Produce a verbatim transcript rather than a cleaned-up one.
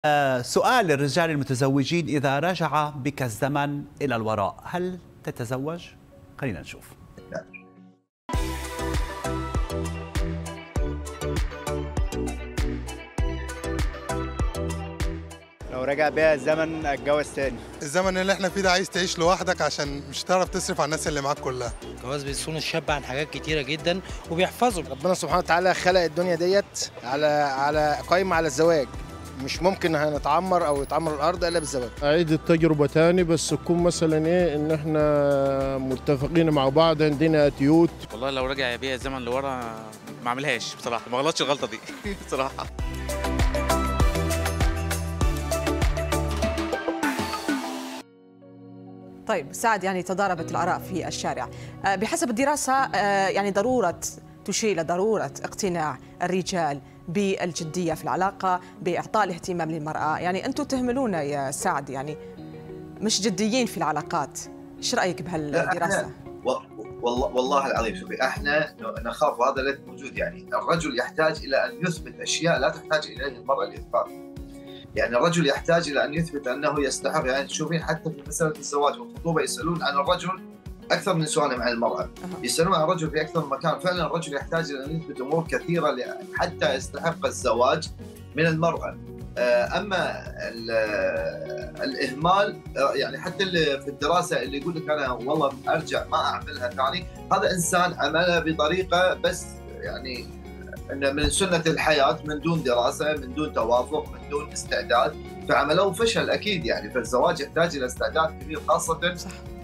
آه، سؤال للرجال المتزوجين: إذا رجع بك الزمن إلى الوراء هل تتزوج؟ خلينا نشوف. لو رجع بيها الزمن اتجوز تاني. الزمن اللي احنا فيه ده عايز تعيش لوحدك عشان مش هتعرف تصرف على الناس اللي معاك كلها. الجواز بيصون الشاب عن حاجات كتيرة جدا وبيحفظه. ربنا سبحانه وتعالى خلق الدنيا ديت على على قايمة على الزواج، مش ممكن هنتعمر او يتعمر الارض الا بالزواج. اعيد التجربه تاني، بس تكون مثلا ايه ان احنا متفقين مع بعض، عندنا اتيوت. والله لو رجع بيا الزمن لورا ما اعملهاش بصراحه، ما غلطش الغلطه دي بصراحه. طيب سعد، يعني تضاربت الآراء في الشارع. بحسب الدراسة يعني ضرورة تشير إلى ضرورة اقتناع الرجال بالجدية في العلاقة، بإعطاء الاهتمام للمرأة. يعني أنتم تهملون يا سعد، يعني مش جديين في العلاقات. إيش رأيك بهالدراسة؟ والله والله العظيم، شوفي احنا نخاف، وهذا الذي موجود. يعني الرجل يحتاج الى ان يثبت اشياء لا تحتاج اليه المراه الاثبات. يعني الرجل يحتاج الى ان يثبت انه يستحق. يعني تشوفين حتى في مساله الزواج والخطوبه يسالون عن الرجل اكثر من سؤالهم عن المراه، يسالون عن الرجل في اكثر من مكان. فعلا الرجل يحتاج الى ان يثبت امور كثيره حتى يستحق الزواج من المراه. اما الاهمال، يعني حتى اللي في الدراسه اللي يقول لك انا والله ارجع ما اعملها ثاني، هذا انسان عملها بطريقه بس يعني إن من سنة الحياة، من دون دراسة، من دون توافق، من دون استعداد، فعملوه فشل أكيد. يعني فالزواج يحتاج إلى استعداد كبير، خاصة